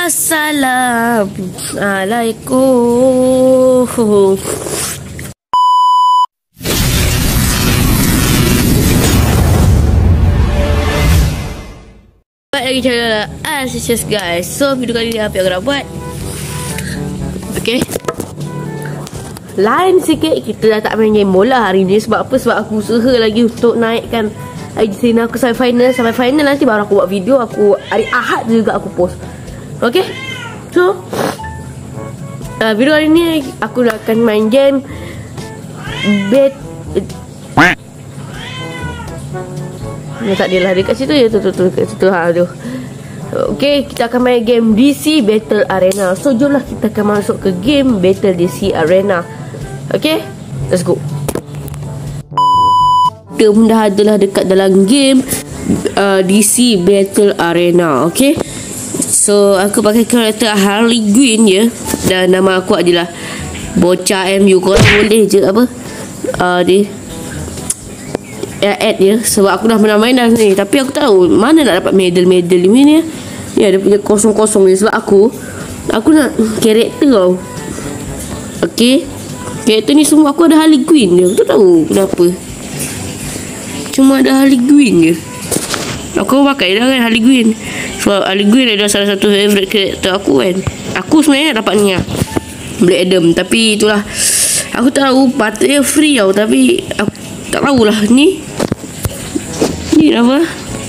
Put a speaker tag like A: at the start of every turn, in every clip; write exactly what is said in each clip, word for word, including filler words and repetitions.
A: Assalamualaikum. Baik lagi channel Ashes guys. So video kali ni apa yang aku nak buat? Okay, lain sikit, kita dah tak main game bola hari ni. Sebab apa? Sebab aku usaha lagi untuk naikkan I G Sina aku sampai final. Sampai final nanti baru aku buat video. Aku hari Ahad juga aku post. Okay, so uh, video hari ni aku akan main game Bet Ya tak adalah dekat situ ya, tu tu tu dekat situ ha tu. Okey, kita akan main game D C Battle Arena. So jomlah kita akan masuk ke game Battle D C Arena. Okey, let's go. Kita pun dah adalah dekat dalam game uh, D C Battle Arena. Okey, so aku pakai karakter Harley Quinn je. Dan nama aku adalah Bocah M U. Korang boleh je apa uh, di ya, add dia. Sebab aku dah pernah main dah ni. Tapi aku tahu mana nak dapat medal-medal ni ni. Ni ada punya kosong-kosong ni. Sebab aku Aku nak karakter tau. Okay, karakter ni semua aku ada Harley Quinn je. Aku tak tahu kenapa, cuma ada Harley Quinn je. Aku pakai dah kan Harley Quinn. Sebab Harley Quinn adalah salah satu favourite karakter aku kan. Aku sebenarnya dapat ni lah, Black Adam. Tapi itulah, aku tahu patutnya free tau. Tapi aku tak tahulah ni Ni apa?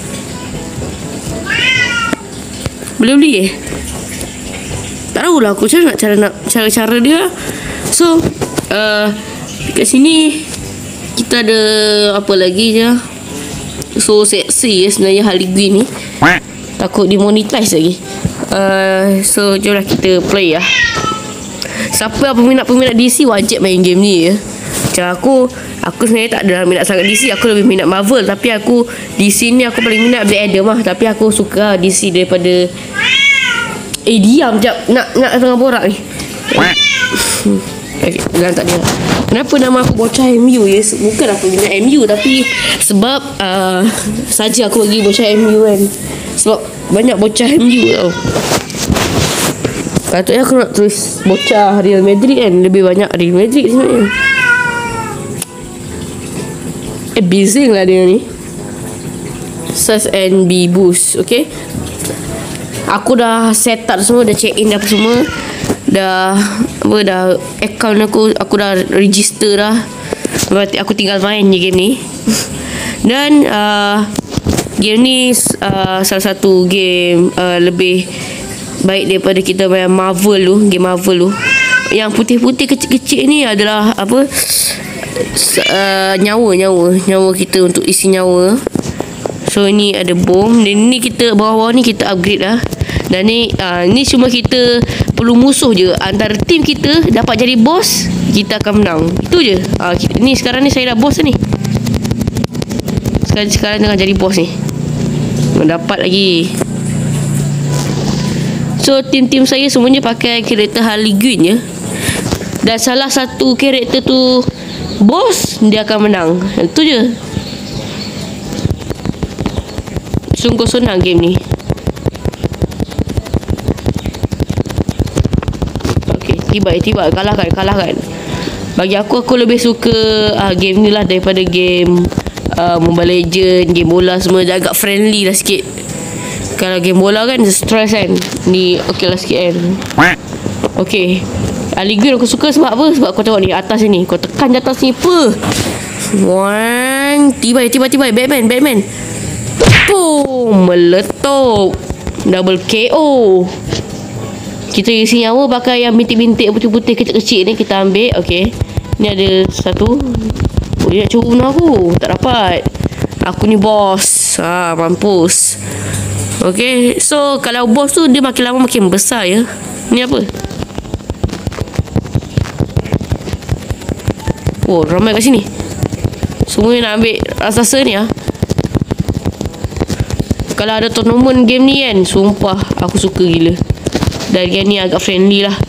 A: Boleh beli eh? Tak tahulah aku macam nak cara nak cara-cara dia. So uh, kat sini kita ada apa lagi je. So seksi ya sebenarnya Harley Quinn ni. Takut demonetize lagi. uh, So jomlah kita play lah. Siapa peminat-peminat D C wajib main game ni ya. Macam aku Aku sebenarnya tak ada minat sangat D C. Aku lebih minat Marvel. Tapi aku D C ni aku paling minat Black Adam lah. Tapi aku suka D C daripada Eh diam sekejap. Nak nak tengah borak ni. Okay, jangan tak dia. Kenapa nama aku Bocah M U ya? Bukan aku minat M U. Tapi sebab uh, saja aku bagi Bocah M U kan. Sebab banyak Bocah M U tau. Patutnya aku nak tulis Bocah Real Madrid kan. Lebih banyak Real Madrid sebenarnya. Eh bising lah dia ni. Search and be boost. Okay, aku dah set up semua. Dah check in apa semua. Dah apa dah account aku Aku dah register dah. Berarti aku tinggal main je game ni. Dan uh, game ni uh, salah satu game uh, lebih baik daripada kita main Marvel tu. Game Marvel tu. Yang putih-putih kecil-kecil ni adalah apa, uh, nyawa nyawa nyawa kita, untuk isi nyawa. So ni ada bom. Dan ni kita bawah-bawah ni kita upgrade lah. Dan ni uh, ni cuma kita perlu musuh je. Antara tim kita dapat jadi boss, kita akan menang. Itu je. uh, kita, Ni sekarang ni saya dah boss ni. Sekarang, sekarang tengah jadi boss ni. Dapat lagi. So tim-tim saya semuanya pakai karakter Harley Quinn je. Dan salah satu karakter tu boss, dia akan menang. Itu je. Sungguh senang game ni. Okay, tiba-tiba kalahkan, kalahkan. Bagi aku, aku lebih suka uh, game ni lah daripada game uh, Mobile Legend, game bola semua. Dia agak friendly lah sikit. Kalau game bola kan stress kan. Ni okey lah sikit kan. Okay, Harley Quinn aku suka sebab apa? Sebab kau tengok ni atas ni, kau tekan di atas ni apa? One, tiba tiba tiba Batman, Batman. Boom, meletup. Double K O. Kita isi nyawa pakai yang bintik-bintik putih-putih kecil-kecil ni, kita ambil. Okay, ni ada satu. Oh, dia nak cuba bunuh aku. Tak dapat. Aku ni bos. Ha, mampus. Okay, so kalau bos tu dia makin lama makin besar ya. Ni apa? Oh, ramai kat sini. Semua nak ambil rasa-rasa ni lah. Kalau ada tournament game ni kan, sumpah aku suka gila. Dan game ni agak friendly lah.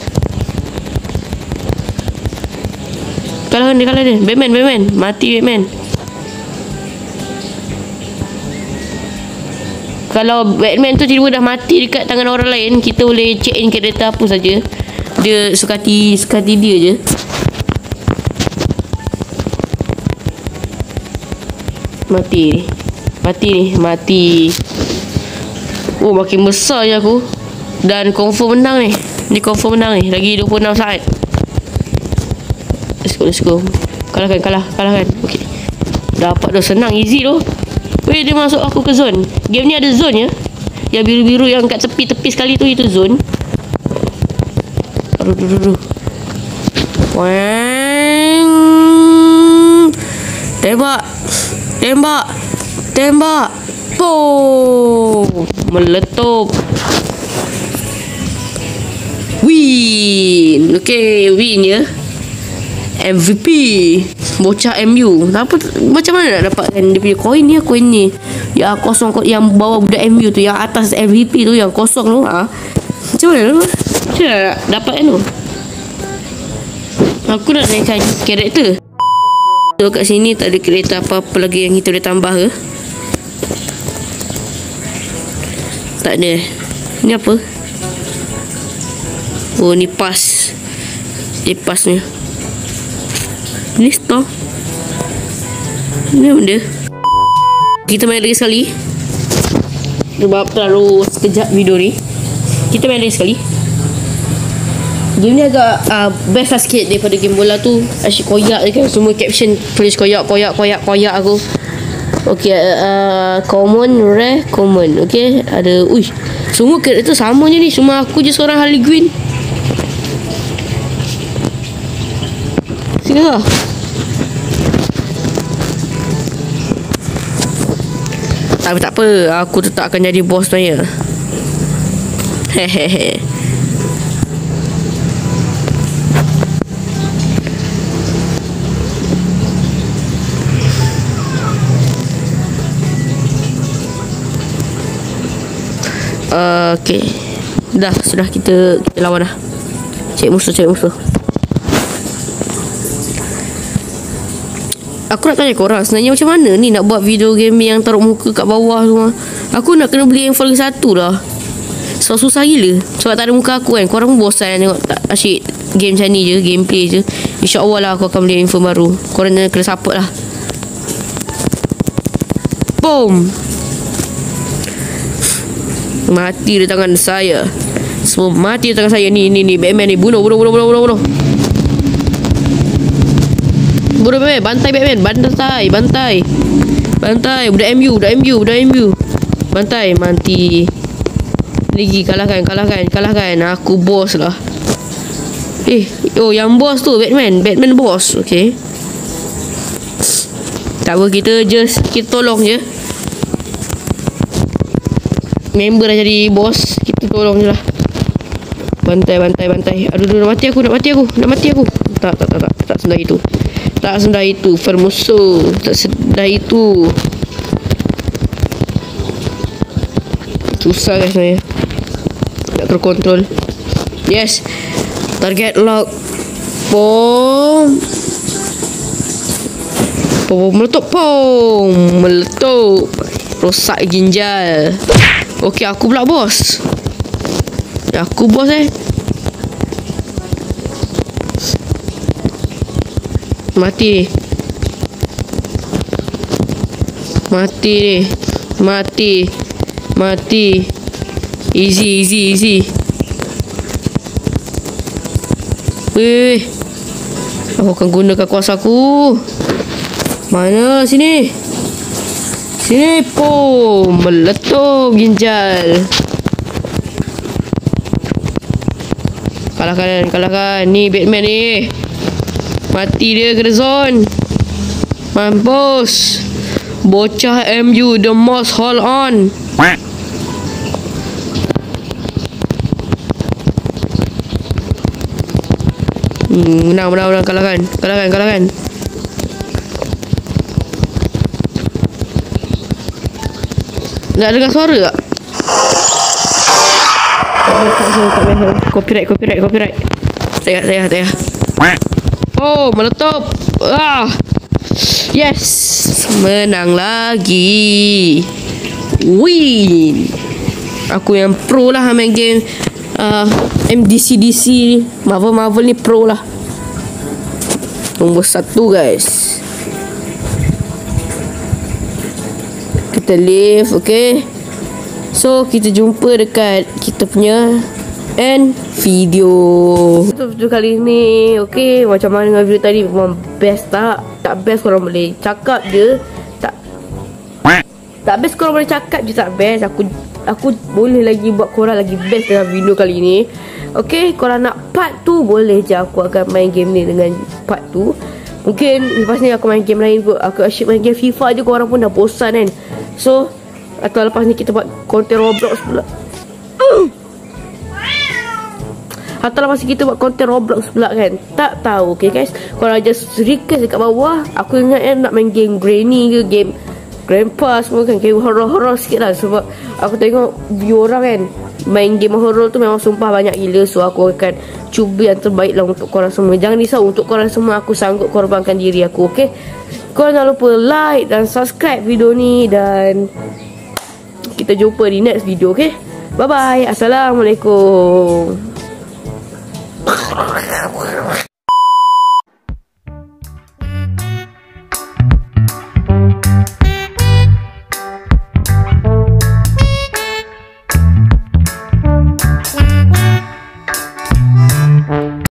A: Kalah dia, kalah dia. Batman, Batman. Mati Batman. Kalau Batman tu tiba-tiba dah mati dekat tangan orang lain, kita boleh check in kereta apa saja. Dia suka hati, suka hati dia je. Mati. Mati ni, mati. Oh, makin besar je aku. Dan confirm menang ni. Ni confirm menang ni. Lagi dua puluh enam saat. Let's go, let's go. Kalahkan, kalah, kalahkan. Okay. Dapat dah, senang, easy tu. Weh, dia masuk aku ke zone. Game ni ada zone ya. Yang biru-biru yang kat tepi-tepi sekali tu, itu zone. Aduh, aduh, aduh. Wang. Tembak. Tembak. Tembak. Boom. Meletup. Win. Okay, win ya. M V P. Bocah M U. Apa, macam mana nak dapatkan dia punya koin ni, koin ni. Yang kosong, yang bawah budak M U tu, yang atas M V P tu, yang kosong tu. Ha? Macam mana tu? Macam mana nak dapatkan tu? Aku nak naikkan karakter. So, kat sini tak ada kereta apa-apa lagi yang kita boleh tambah ke? Tak ada. Ni apa? Oh, ni pas. Ni pas ni. Ni store. Ni benda. Kita main lagi sekali. Sebab terlalu sekejap video ni. Kita main lagi sekali. Game ni agak uh, best lah sikit daripada game bola tu. Asyik koyak je kan. Semua caption tulis koyak, koyak, koyak, koyak aku. Okay, uh, common, rare, common. Okay, ada, uish, semua karakter sama je ni. Cuma aku je seorang Harley Quinn. Sini lah. Tak apa, tak apa. Aku tetap akan jadi bos sebenarnya. Hehehe. Uh, okay. Dah, sudah kita kita lawan dah. Cek musuh, cek musuh. Aku nak tanya korang, sebenarnya macam mana ni nak buat video game yang taruh muka kat bawah semua. Aku nak kena beli handphone lagi satu dah. Sebab susah gila. Sebab tak ada muka aku kan. Korang bosan tengok tak asyik game macam ni je, gameplay je. InsyaAllah lah aku akan beli handphone baru. Korang kena support lah. Boom. Mati di tangan saya. Semua mati di tangan saya. Ni, ni, ni Batman ni. Bunuh, bunuh, bunuh, bunuh, bunuh, bunuh. Bunuh Batman. Bantai Batman. Bantai, bantai. Bantai. Budak M U, budak M U, budak M U. Bantai, mati. Lagi, kalahkan, kalahkan, kalahkan. Aku bos lah. Eh, oh yang bos tu Batman. Batman bos. Okay. Tak apa, kita just, kita tolong je. Member dah jadi bos, kita tolong je lah. Bantai, bantai, bantai. Aduh, aduh, nak mati aku, nak mati aku, nak mati aku. Tak, tak, tak, tak, tak semudah itu. Tak semudah itu, Fermuso. Tak semudah itu. Susah guys sebenarnya. Tak terkontrol. Yes. Target lock. Bom. Bom, meletup. Bom. Meletup. Rosak ginjal. Okey, aku pula bos. Aku bos eh. Mati. Mati. Mati. Mati. Easy, easy, easy. Weh. Aku akan gunakan kuasa aku. Mana sini? Sini, pom, meletup ginjal. Kalahkan, kalahkan. Ni Batman ni. Mati dia kena zone. Mampus. Bocah M U, the most hold on. Hmm, menang, menang, menang. Kalahkan, kalahkan, kalahkan. Nak dengar suara tak? Copyright, copyright, copyright. Saya, saya, saya. Oh, meletup. Ah. Yes. Menang lagi. win. Aku yang pro lah main game uh, M D C D C Marvel Marvel ni pro lah. Nombor satu guys. Kita live. Okay, so kita jumpa dekat kita punya end video. Untuk video kali ni, okay, macam mana dengan video tadi? Memang best tak? Tak best korang boleh cakap je. Tak Tak best korang boleh cakap je tak best. Aku Aku boleh lagi buat korang lagi best dalam video kali ni. Okay, korang nak part tu boleh je. Aku akan main game ni dengan part tu. Mungkin lepas ni aku main game lain kot. Aku asyik main game FIFA je. Korang pun dah bosan kan. So atau lepas ni kita buat konten Roblox pula. Atau lepas ni kita buat konten Roblox pula kan. Tak tahu. Okay guys, korang just request dekat bawah. Aku ingat eh, nak main game Granny ke game Grandpa semua kan. Game horror-horror sikit lah. Sebab aku tengok view orang kan main game horror tu memang sumpah banyak gila. So aku akan cuba yang terbaik lah untuk korang semua. Jangan risau, untuk korang semua aku sanggup korbankan diri aku. Okay, korang jangan lupa like dan subscribe video ni. Dan kita jumpa di next video. Okay, bye bye. Assalamualaikum.